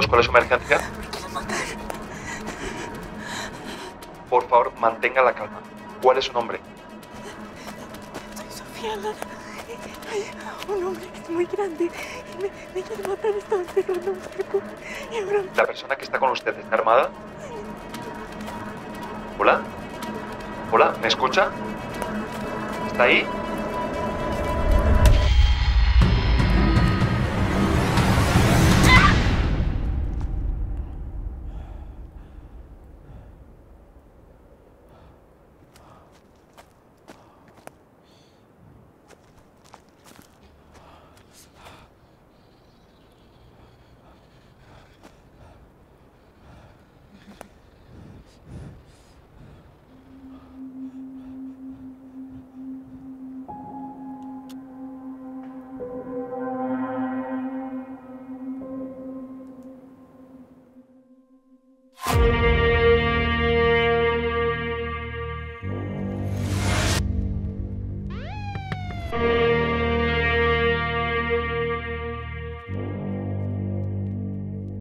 Díganos, ¿cuál es su emergencia? Me quieren matar. Por favor, mantenga la calma. ¿Cuál es su nombre? Soy Sofía Lara. Hay un hombre que es muy grande y me quiere matar. Estaba encerrando un barco y ahora... ¿La persona que está con usted está armada? ¿Hola? ¿Hola? ¿Me escucha? ¿Está ahí?